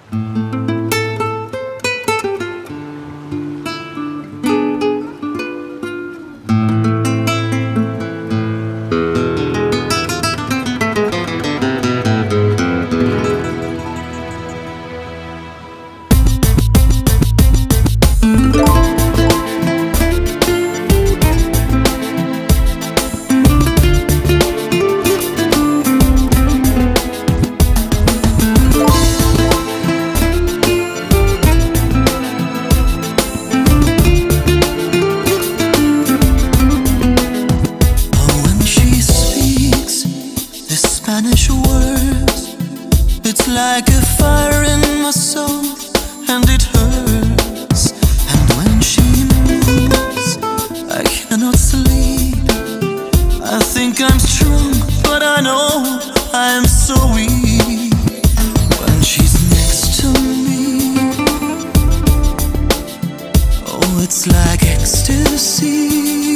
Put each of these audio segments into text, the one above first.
Spanish words, it's like a fire in my soul, and it hurts. And when she moves, I cannot sleep. I think I'm strong, but I know I am so weak. When she's next to me, oh, it's like ecstasy.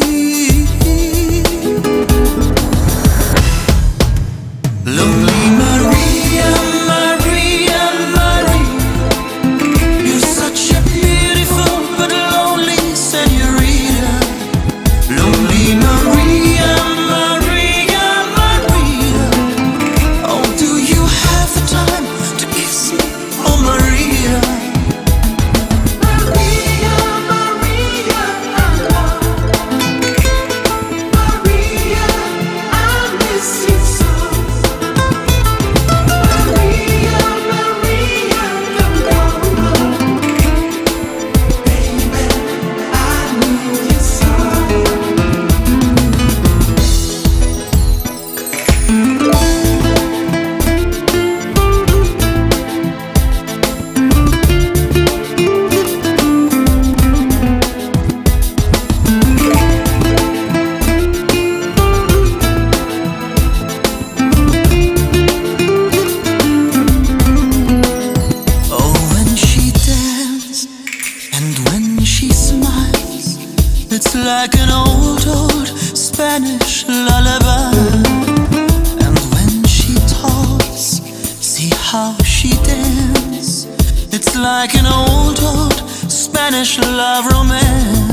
Lonely Maria, Maria, Maria, you're such a beautiful but lonely señorita. Lonely Maria, Maria, Maria, oh, do you have the time to kiss me, oh Maria? Maria, Maria, I love Maria, I miss you so. It's like an old Spanish lullaby. And when she talks, see how she dances. It's like an old Spanish love romance.